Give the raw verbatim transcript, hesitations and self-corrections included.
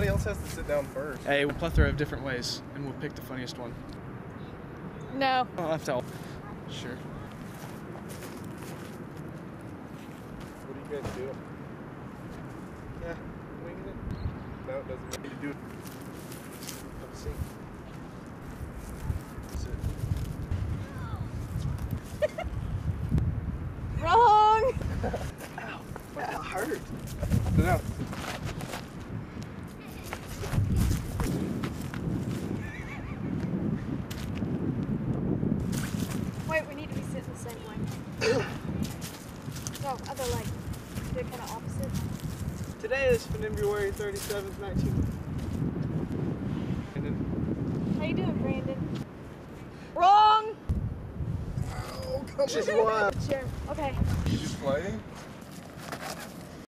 Somebody else has to sit down first. Hey, a plethora of different ways, and we'll pick the funniest one. No. I'll have to. Sure. What do you guys do? Yeah, winging it. No, it doesn't mean to do it. Have a seat. Sit. Wrong! Ow, that hurt. Sit down. Wait, we need to be sitting the same way. No, other leg. They're kind of opposite. Today is February thirty-seventh, nineteen. How you doing, Brandon? Wrong! Oh, come Just one. Sure. Okay. You just playing?